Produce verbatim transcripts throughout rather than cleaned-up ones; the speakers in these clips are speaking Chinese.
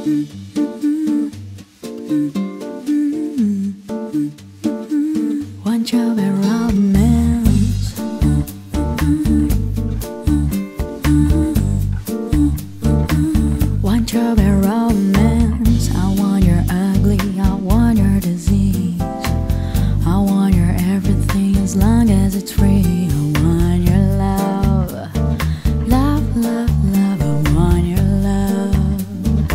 Want your romance. Want your romance. I want your ugly. I want your disease. I want your everything as long as it's free. I want your love. Love, love, love. I want your love.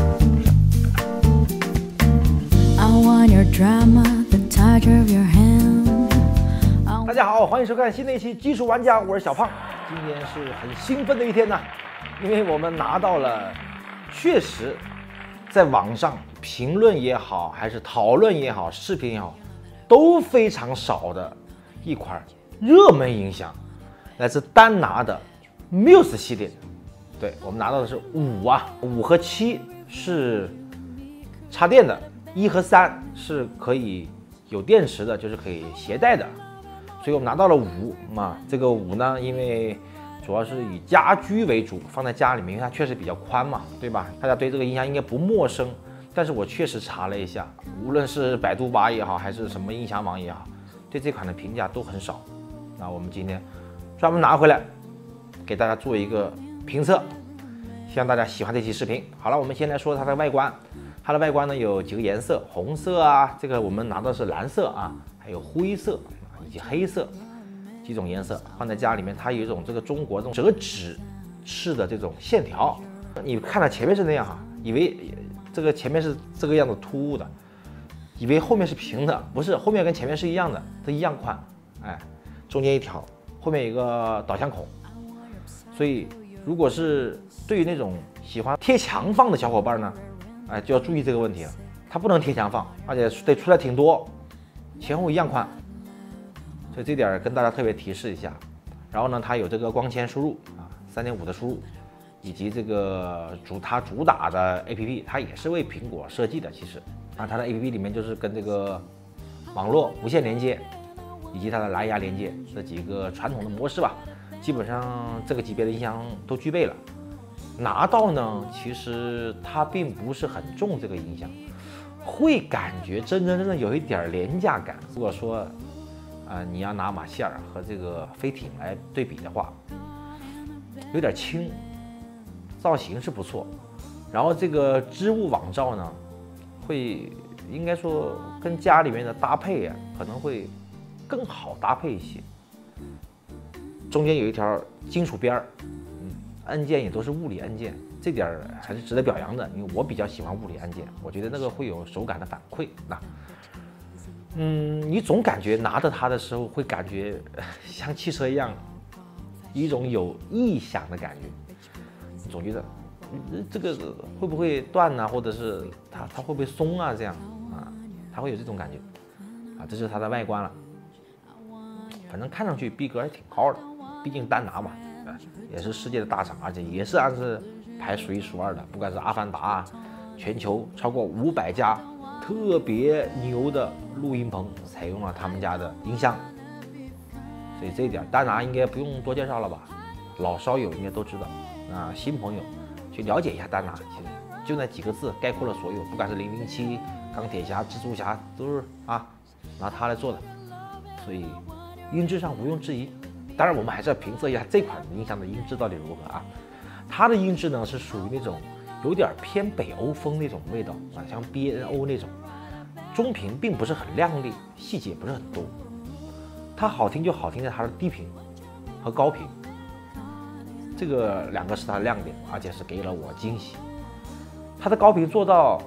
I want your drama. The touch of your hand. 大家好，欢迎收看新的一期技术玩家，我是小胖。今天是很兴奋的一天呢，因为我们拿到了确实在网上评论也好，还是讨论也好，视频也好，都非常少的一款热门音响，来自丹拿的 Muse 系列。对，我们拿到的是五啊，五和七是插电的，一和三是可以有电池的，就是可以携带的。所以我们拿到了五嘛，这个五呢，因为主要是以家居为主，放在家里面，因为它确实比较宽嘛，对吧？大家对这个音箱应该不陌生。但是我确实查了一下，无论是百度吧也好，还是什么音响网也好，对这款的评价都很少。那我们今天专门拿回来，给大家做一个评测，希望大家喜欢这期视频。好了，我们先来说它的外观。它的外观呢有几个颜色，红色啊，这个我们拿到是蓝色啊，还有灰色以及黑色几种颜色，放在家里面，它有一种这个中国这种折纸式的这种线条。你看它前面是那样哈，以为这个前面是这个样子突兀的，以为后面是平的，不是，后面跟前面是一样的，都一样宽，哎，中间一条，后面有一个导向孔。所以如果是对于那种喜欢贴墙放的小伙伴呢，哎，就要注意这个问题了，它不能贴墙放，而且得出来挺多，前后一样宽。所以这点跟大家特别提示一下。然后呢，它有这个光纤输入啊， 三点五 的输入，以及这个主它主打的 A P P， 它也是为苹果设计的。其实啊，它的 A P P 里面就是跟这个网络无线连接，以及它的蓝牙连接这几个传统的模式吧，基本上这个级别的音箱都具备了。拿到呢，其实它并不是很重，这个音箱会感觉真真正正有一点廉价感。如果说啊、呃，你要拿马歇尔和这个飞艇来对比的话，有点轻，造型是不错。然后这个织物网罩呢，会应该说跟家里面的搭配啊，可能会更好搭配一些。中间有一条金属边儿，嗯，按键也都是物理按键，这点还是值得表扬的，因为我比较喜欢物理按键，我觉得那个会有手感的反馈。那嗯，你总感觉拿着它的时候会感觉像汽车一样，一种有异响的感觉。你总觉得这个会不会断呢、啊？或者是它它会不会松啊？这样啊，它会有这种感觉啊。这是它的外观了，反正看上去逼格还挺高的，毕竟丹拿嘛，啊，也是世界的大厂，而且也是按是排数一数二的。不管是阿凡达啊，全球超过五百家特别牛的录音棚采用了他们家的音箱，所以这一点丹拿应该不用多介绍了吧，老烧友应该都知道。啊，新朋友去了解一下丹拿，其实就那几个字概括了所有，不管是零零七、钢铁侠、蜘蛛侠，都是啊拿它来做的，所以音质上毋庸置疑。当然，我们还是要评测一下这款音箱的音质到底如何啊。它的音质呢是属于那种有点偏北欧风那种味道啊，像 B N O 那种，中频并不是很亮丽，细节不是很多。它好听就好听在它的低频和高频，这个两个是它的亮点，而且是给了我惊喜。它的高频做到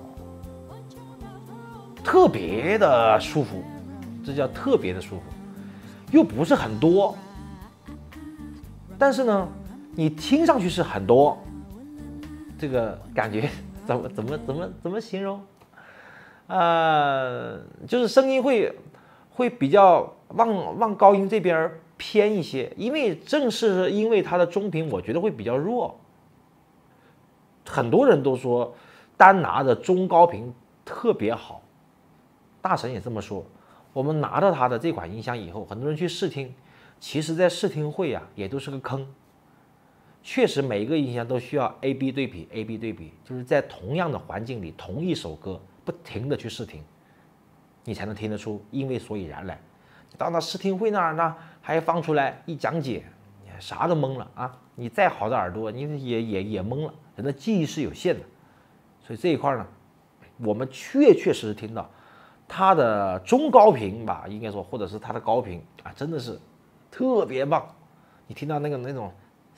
特别的舒服，这叫特别的舒服，又不是很多，但是呢，你听上去是很多。这个感觉怎么怎么怎么怎么形容？呃，就是声音会会比较往往高音这边偏一些，因为正是因为它的中频，我觉得会比较弱。很多人都说丹拿的中高频特别好，大神也这么说。我们拿到它的这款音箱以后，很多人去试听，其实在试听会啊也都是个坑。 确实每一个音箱都需要 A B 对比 ，A B 对比，就是在同样的环境里，同一首歌不停的去试听，你才能听得出因为所以然来。到那试听会那儿呢，还放出来一讲解，啥都懵了啊！你再好的耳朵，你也也也懵了。人的记忆是有限的，所以这一块呢，我们确确实实听到它的中高频吧，应该说，或者是它的高频啊，真的是特别棒。你听到那个那种，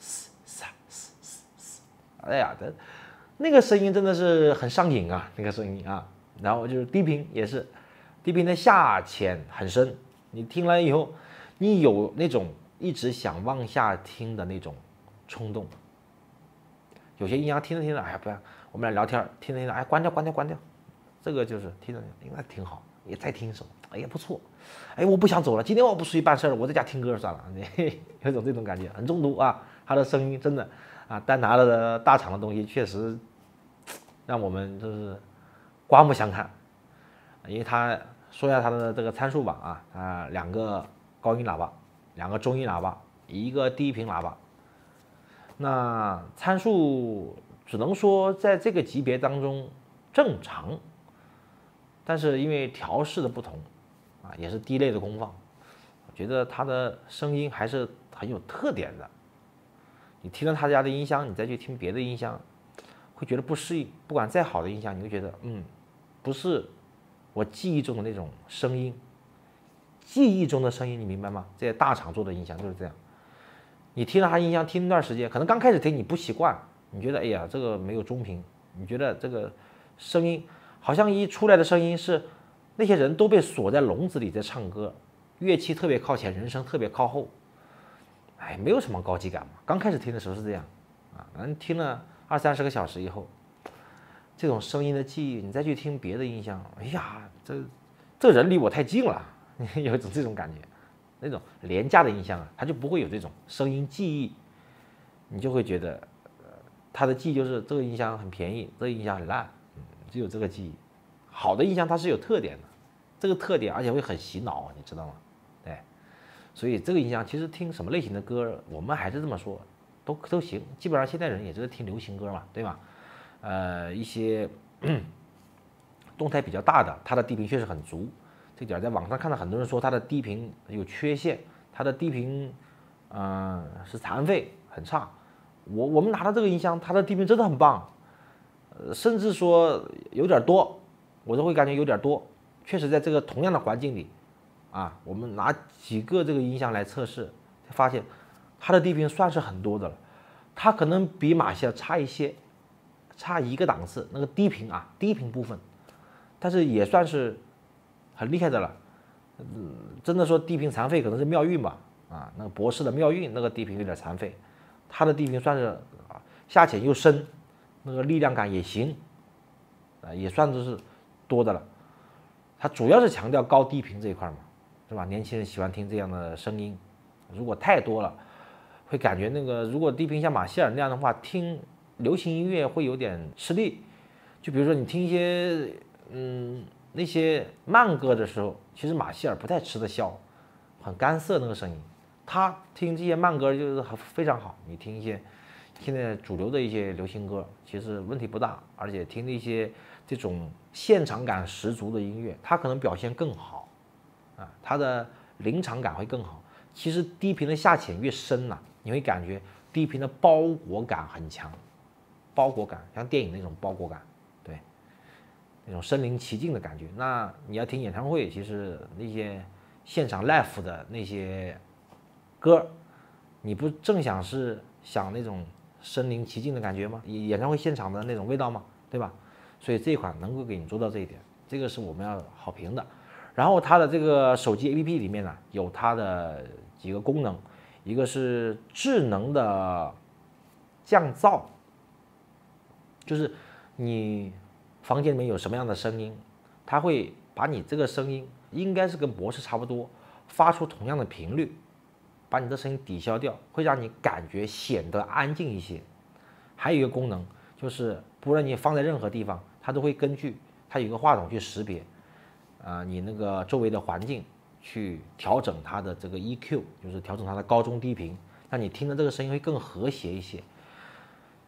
哎呀，这那个声音真的是很上瘾啊，那个声音啊。然后就是低频也是，低频的下潜很深，你听了以后，你有那种一直想往下听的那种冲动。有些音箱听着听着，哎呀，不要，我们俩聊天，听着听着，哎，关掉，关掉，关掉。这个就是听着应该挺好，也再听一首，哎呀不错，哎，我不想走了，今天我不出去办事儿，我在家听歌算了，有种这种感觉，很中毒啊。他的声音真的啊，丹拿的大厂的东西确实让我们就是刮目相看，因为他说一下他的这个参数吧啊，啊，两个高音喇叭，两个中音喇叭，一个低频喇叭。那参数只能说在这个级别当中正常，但是因为调试的不同啊，也是低类的功放，我觉得它的声音还是很有特点的。你听了他家的音箱，你再去听别的音箱，会觉得不适应。不管再好的音箱，你会觉得嗯，不是我记忆中的那种声音。记忆中的声音，你明白吗？这些大厂做的音箱就是这样。你听了他音箱听一段时间，可能刚开始听你不习惯，你觉得哎呀这个没有中频，你觉得这个声音好像一出来的声音是那些人都被锁在笼子里在唱歌，乐器特别靠前，人声特别靠后，哎，没有什么高级感嘛。刚开始听的时候是这样啊，咱听了二三十个小时以后，这种声音的记忆，你再去听别的音箱，哎呀，这这人离我太近了，有一种这种感觉。那种廉价的音箱啊，它就不会有这种声音记忆，你就会觉得，呃，它的记忆就是这个音箱很便宜，这个音箱很烂，嗯，只有这个记忆。好的音箱它是有特点的，这个特点而且会很洗脑，你知道吗？对，所以这个音箱其实听什么类型的歌，我们还是这么说，都都行。基本上现在人也就是听流行歌嘛，对吧？呃，一些动态比较大的，它的低频确实很足。这点在网上看到很多人说它的低频有缺陷，它的低频，嗯、呃，是残废，很差。我我们拿到这个音箱，它的低频真的很棒，呃，甚至说有点多，我都会感觉有点多。确实在这个同样的环境里，啊，我们拿几个这个音箱来测试，发现它的低频算是很多的了，它可能比马歇尔差一些，差一个档次，那个低频啊，低频部分，但是也算是很厉害的了。嗯，真的说低频残废可能是妙韵吧，啊，那个博士的妙韵那个低频有点残废，它的低频算是啊下潜又深，那个力量感也行，啊，也算是多的了。它主要是强调高低频这一块嘛，是吧？年轻人喜欢听这样的声音，如果太多了，会感觉那个如果低频像马歇尔那样的话，听流行音乐会有点吃力。就比如说你听一些嗯那些慢歌的时候，其实马歇尔不太吃得消，很干涩那个声音。他听这些慢歌就是非常好，你听一些现在主流的一些流行歌，其实问题不大，而且听那些这种现场感十足的音乐，它可能表现更好，啊，它的临场感会更好。其实低频的下潜越深呐、啊，你会感觉低频的包裹感很强，包裹感像电影那种包裹感，对，那种身临其境的感觉。那你要听演唱会，其实那些现场 live 的那些歌，你不正想是想那种身临其境的感觉吗？演唱会现场的那种味道吗？对吧？所以这一款能够给你做到这一点，这个是我们要好评的。然后它的这个手机 A P P 里面呢，有它的几个功能，一个是智能的降噪，就是你房间里面有什么样的声音，它会把你这个声音应该是跟博士差不多，发出同样的频率，把你的声音抵消掉，会让你感觉显得安静一些。还有一个功能就是，不论你放在任何地方，它都会根据它有一个话筒去识别，啊、呃，你那个周围的环境去调整它的这个 E Q， 就是调整它的高中低频，让你听的这个声音会更和谐一些。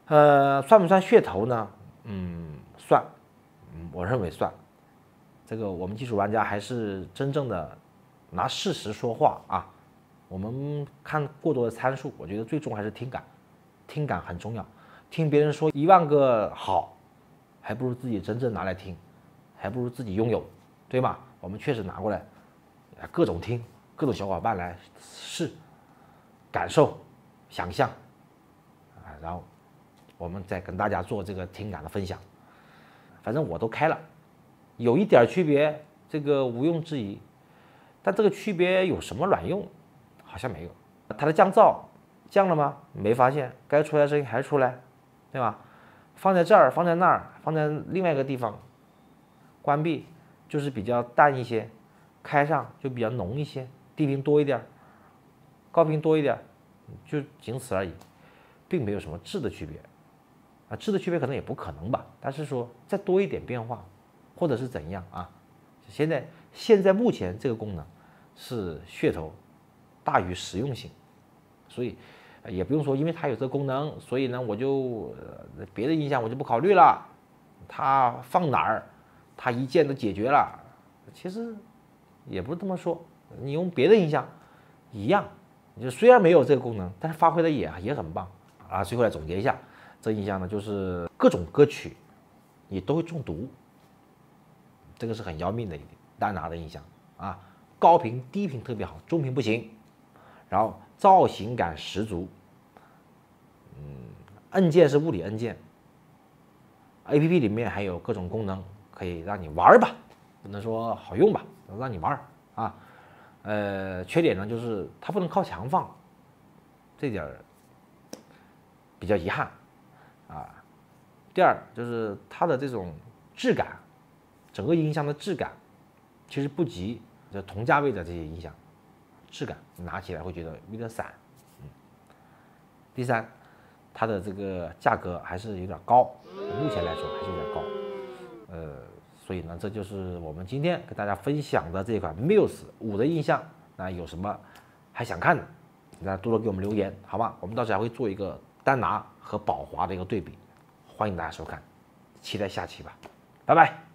呃，算不算噱头呢？嗯，算，嗯，我认为算。这个我们技术玩家还是真正的拿事实说话啊。我们看过多的参数，我觉得最终还是听感，听感很重要。听别人说一万个好，还不如自己真正拿来听，还不如自己拥有，对吗？我们确实拿过来，各种听，各种小伙伴来试，感受、想象，啊，然后我们再跟大家做这个听感的分享。反正我都开了，有一点区别，这个毋庸置疑。但这个区别有什么卵用？好像没有。它的降噪降了吗？没发现，该出来的声音还出来，对吧？放在这儿，放在那儿，放在另外一个地方，关闭就是比较淡一些，开上就比较浓一些，低频多一点，高频多一点，就仅此而已，并没有什么质的区别。啊，质的区别可能也不可能吧，但是说再多一点变化，或者是怎样啊？现在现在目前这个功能是噱头大于实用性，所以也不用说因为它有这个功能，所以呢我就呃别的音箱我就不考虑了，它放哪儿，它一键都解决了。其实也不是这么说，你用别的音箱一样，就虽然没有这个功能，但是发挥的也也很棒啊。最后来总结一下，这音箱呢就是各种歌曲你都会中毒，这个是很要命的一点。丹拿的音箱啊，高频低频特别好，中频不行。然后造型感十足，嗯，按键是物理按键 ，A P P 里面还有各种功能可以让你玩吧，不能说好用吧，让你玩啊。呃，缺点呢就是它不能靠墙放，这点比较遗憾啊。第二就是它的这种质感，整个音箱的质感其实不及这同价位的这些音箱。质感拿起来会觉得有点散，嗯。第三，它的这个价格还是有点高，目前来说还是有点高，呃，所以呢，这就是我们今天跟大家分享的这款 Muse 五的音箱。那有什么还想看的，大家多多给我们留言，好吧？我们到时候还会做一个丹拿和宝华的一个对比，欢迎大家收看，期待下期吧，拜拜。